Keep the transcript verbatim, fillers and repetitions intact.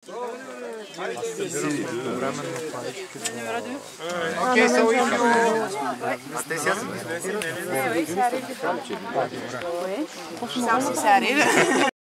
Ok, so we can. Ça aussi, ça arrive.